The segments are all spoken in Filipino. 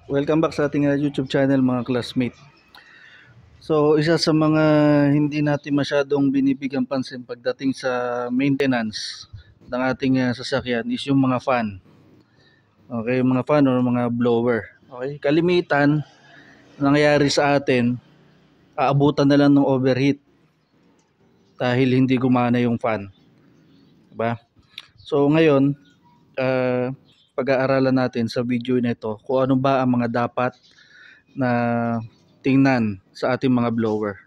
Welcome back sa ating YouTube channel mga classmate. So isa sa mga hindi natin masyadong binibigyan pansin pagdating sa maintenance ng ating sasakyan is yung mga fan. Okay, mga fan or mga blower. Okay, kalimitan nangyayari sa atin, aabutan na lang ng overheat dahil hindi gumana yung fan. Diba? So ngayon, pag-aaralan natin sa video nito kung ano ba ang mga dapat na tingnan sa ating mga blower.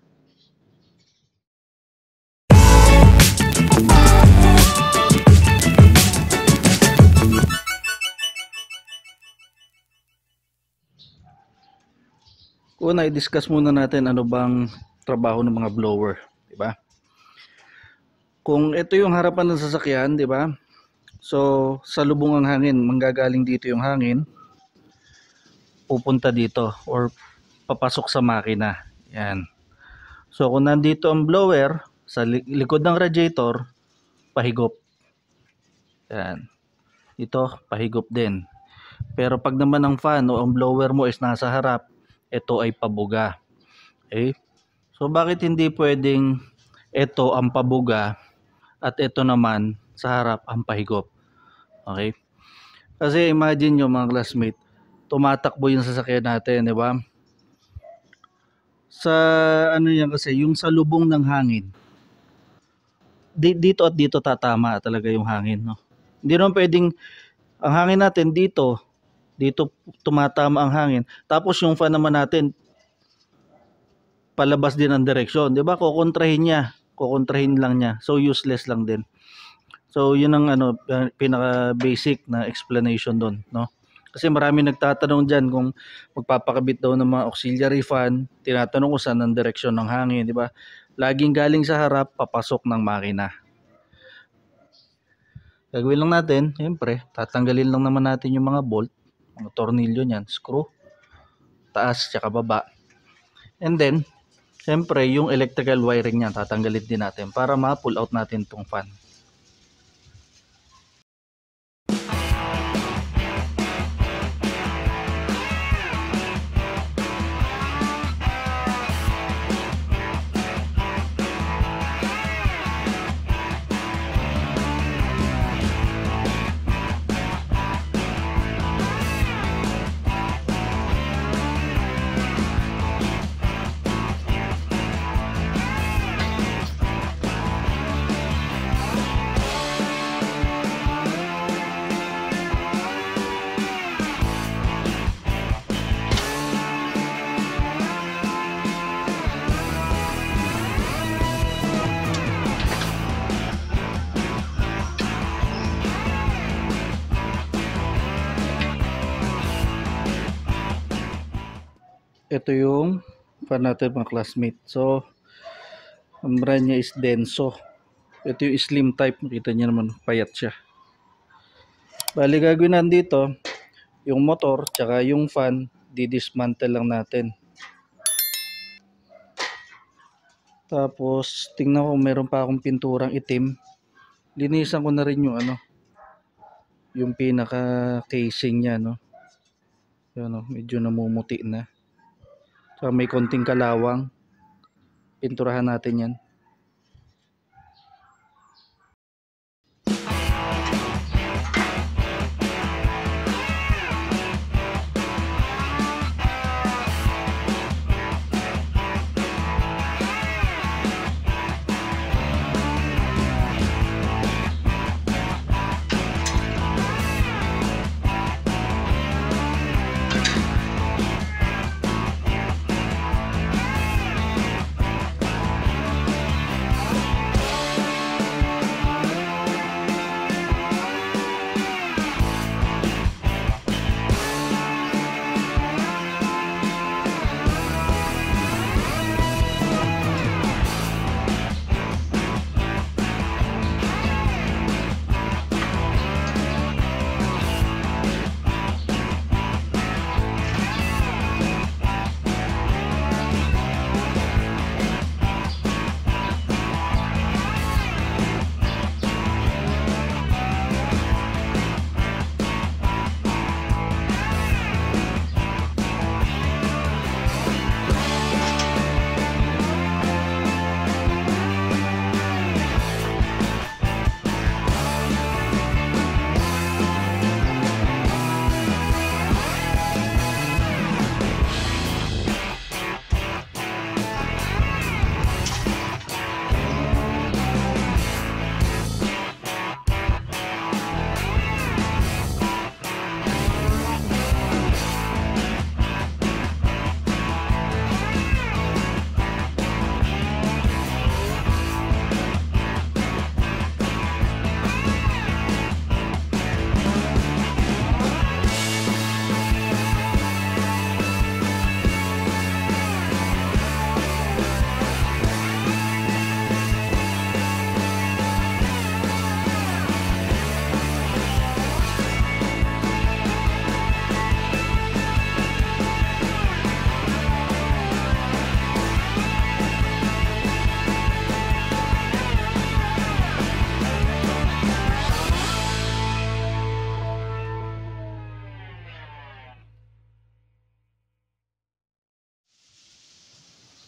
Una, i-discuss muna natin ano bang trabaho ng mga blower, di ba? Kung ito yung harapan ng sasakyan, di ba? So, sa lubong ang hangin, manggagaling dito yung hangin, pupunta dito or papasok sa makina. Yan. So, kung nandito ang blower sa likod ng radiator, pahigop. Yan. Ito, pahigop din. Pero pag naman ang fan o ang blower mo is nasa harap, ito ay pabuga. Okay? So bakit hindi pwedeng ito ang pabuga at ito naman sa harap ang pahigop? Okay? Kasi imagine nyo mga classmate, tumatakbo yung sasakyan natin, di ba? Sa ano yan kasi, yung sa lubong ng hangin, dito at dito tatama talaga yung hangin, no? Hindi naman pwedeng ang hangin natin dito tumatama ang hangin. Tapos yung fan naman natin palabas din ang direksyon, 'di ba? Kukontrahin lang niya. So useless lang din. So yun ang pinaka basic na explanation doon, no? Kasi marami nagtatanong diyan kung magpapakabit daw ng mga auxiliary fan, tinatanong kung saan ang direksyon ng hangin, 'di ba? Laging galing sa harap, papasok ng makina. Gagawin lang natin, siyempre, tatanggalin lang naman natin yung mga bolt, mga tornilyo niyan, screw, taas tsaka baba. And then, siyempre, yung electrical wiring niyan, tatanggalin din natin para ma-pull out natin tong fan. Ito yung fan natin mga classmate. So, ang brand niya is Denso. Ito yung slim type. Makita niyo naman, payat siya. Bali, gagawin natin dito, yung motor, tsaka yung fan, didismantle lang natin. Tapos, tingnan ko meron pa akong pinturang itim. Linisan ko na rin yung yung pinaka casing niya, no. Yan, medyo namumuti na. So, may konting kalawang. Pinturahan natin yan.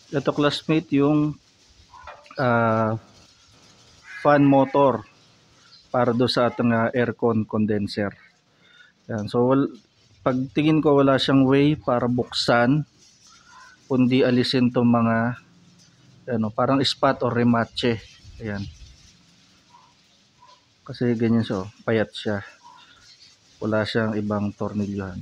Ito classmate yung fan motor para do sa ating aircon condenser. Yan. So pag tingin ko wala siyang way para buksan kundi alisin tong mga ano, parang spot or remache. Ayan. Kasi ganyan siya, payat siya. Wala siyang ibang tornilyohan.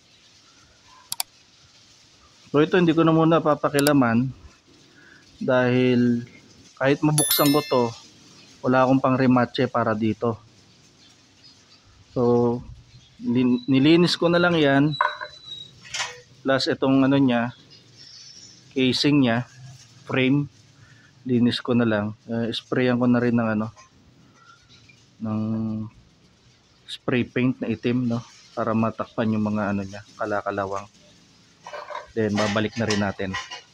So ito hindi ko na muna papakilaman dahil kahit mabuksan ko to, wala akong pang remache para dito. So nilinis ko na lang yan plus itong ano niya, casing niya, frame, linis ko na lang. Sprayan ko na rin ng ano, ng spray paint na itim, no, para matakpan yung mga ano niya, kalakalawang. Then babalik na rin natin.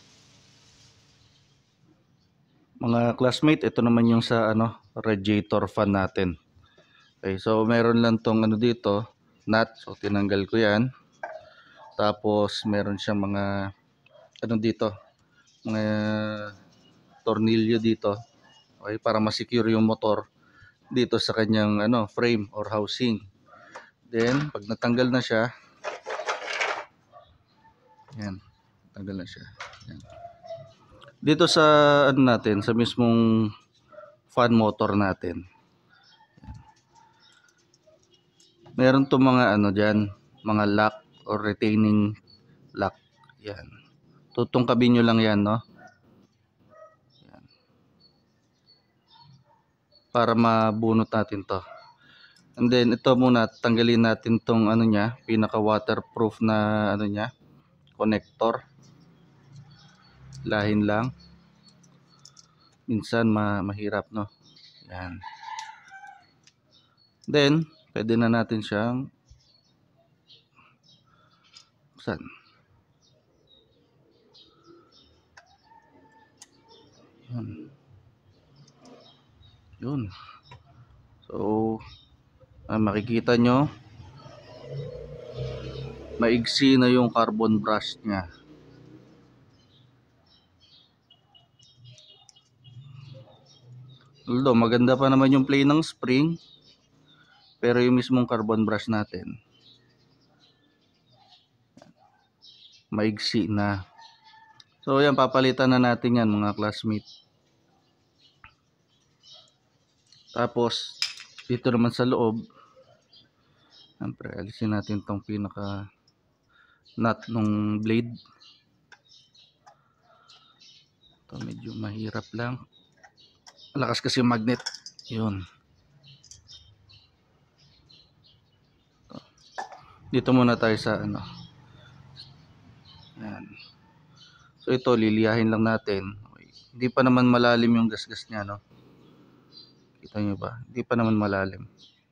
Mga classmate, ito naman yung sa ano, radiator fan natin. Okay, so meron lang tong ano dito, nut. So tinanggal ko yan. Tapos meron siyang mga ano dito, mga tornilyo dito. Okay, para ma-secure yung motor dito sa kanyang ano, frame or housing. Then pag natanggal na siya, yan, tanggal na siya. Yan. Dito sa ano natin, sa mismong fan motor natin, meron to mga ano diyan, mga lock or retaining lock. Yan. Tutungkabin nyo lang yan, no? Yan. Para mabunot natin to. And then ito muna, tanggalin natin tong ano niya, pinaka waterproof na ano niya, connector. Lahin lang. Minsan mahirap, no? Yan. Then pwede na natin siyang buksan. Yun. So makikita nyo maigsi na yung carbon brush nya. Although maganda pa naman yung play ng spring, pero yung mismong carbon brush natin maigsi na. So yan, papalitan na natin yan mga classmate. Tapos dito naman sa loob, siyempre alisin natin tong pinaka nut ng blade. Ito medyo mahirap lang, malakas kasi yung magnet. Yun. Dito muna tayo sa ano. Yan. So ito liliyahin lang natin. Hindi pa naman malalim yung gasgas niya, no? Kita nyo ba? Hindi pa naman malalim.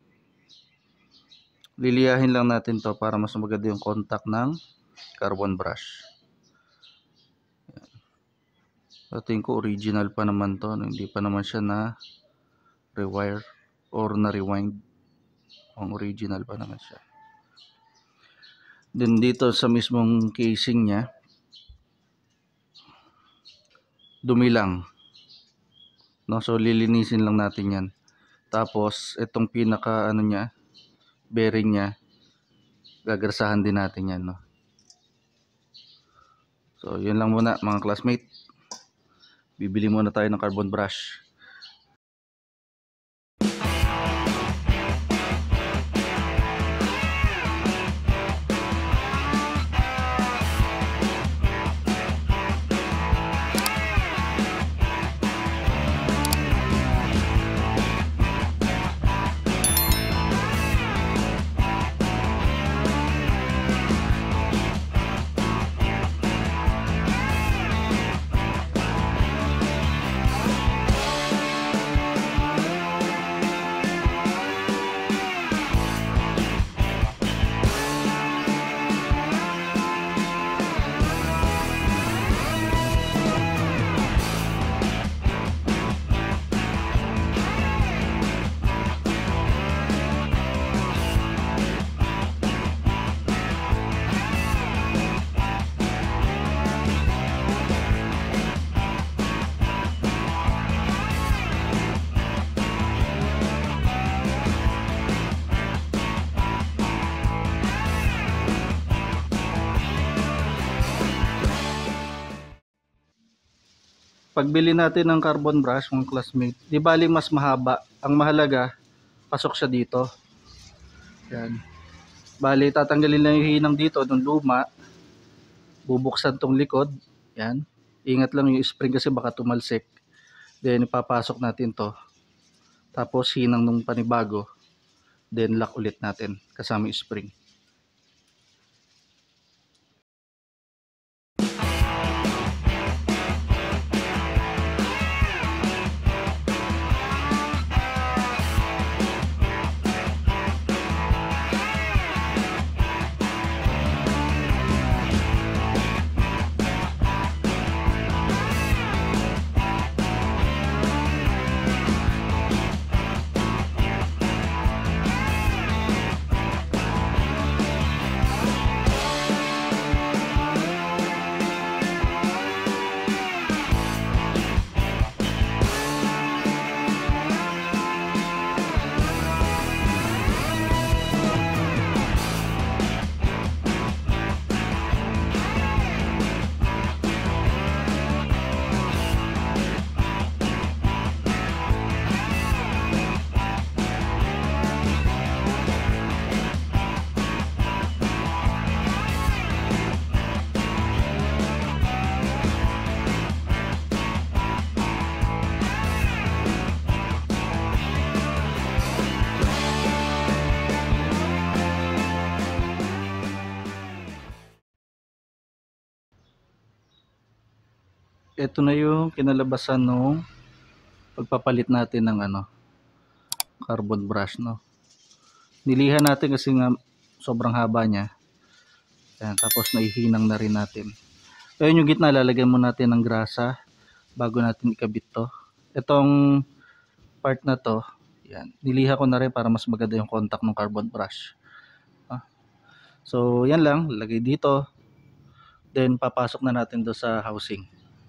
Liliyahin lang natin to para mas maganda yung contact ng carbon brush. Yan. So tingin ko original pa naman to, no? Hindi pa naman siya na rewire or na rewind. Ang original pa naman siya. Then dito sa mismong casing niya, dumi lang, no? So lilinisin lang natin yan. Tapos itong pinaka ano niya, bearing niya, gagrasahan din natin yan, no? So yun lang muna mga classmate. Bibili muna tayo ng carbon brush. pagbili natin ng carbon brush, mga classmate, di bali mas mahaba. Ang mahalaga, pasok siya dito. Yan. Bali, tatanggalin lang yung hinang dito, ng luma. Bubuksan tong likod. Yan. Ingat lang yung spring kasi baka tumalsik. Then, ipapasok natin to. Tapos, hinang nung panibago. Then, lock ulit natin kasama yung spring. Ito na yung kinalabasan nung pagpapalit natin ng carbon brush, no. Nilihan natin kasi nga sobrang haba niya. Yan, tapos naihinang na rin natin. Ayun yung gitna, lalagyan mo natin ng grasa bago natin ikabit to. Itong part na to, yan, niliha ko na rin para mas maganda yung contact ng carbon brush. So yan lang, lagay dito. Then papasok na natin do sa housing.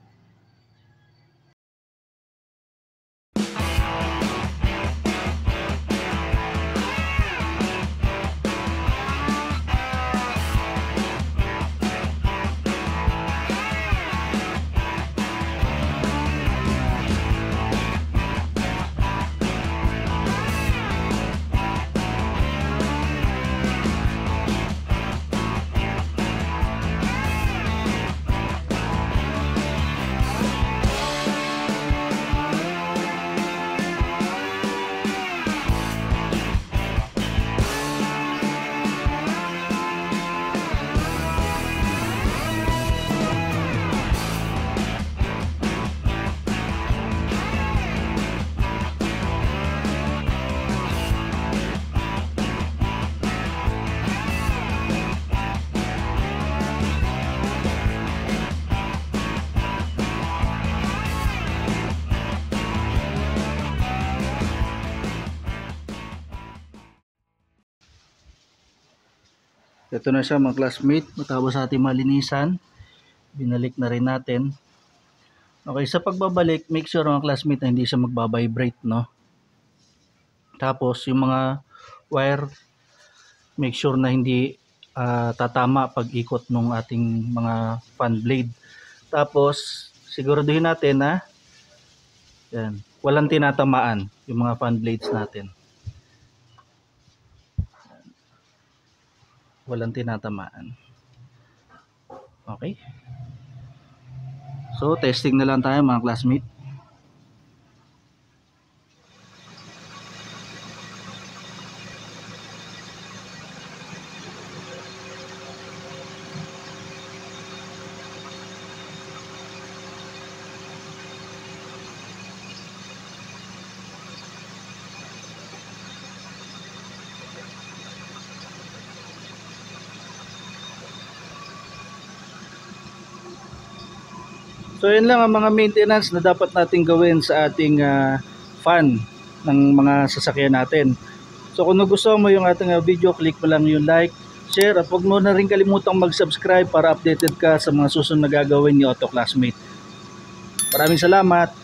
Ito na siya mga classmate, matapos ating malinisan, binalik na rin natin. Okay, sa pagbabalik, make sure mga classmate na hindi siya magbabibrate, no? Tapos yung mga wire, make sure na hindi tatama pag ikot ng ating mga fan blade. Tapos siguraduhin natin na yan, walang tinatamaan yung mga fan blades natin. Walang tinatamaan. Okay. So, testing na lang tayo mga classmate. So yun lang ang mga maintenance na dapat nating gawin sa ating fan ng mga sasakyan natin. So kung nagustuhan mo yung ating video, click mo lang yung like, share, at huwag mo na rin kalimutang mag-subscribe para updated ka sa mga susunod na gagawin ni Auto Classmate. Maraming salamat!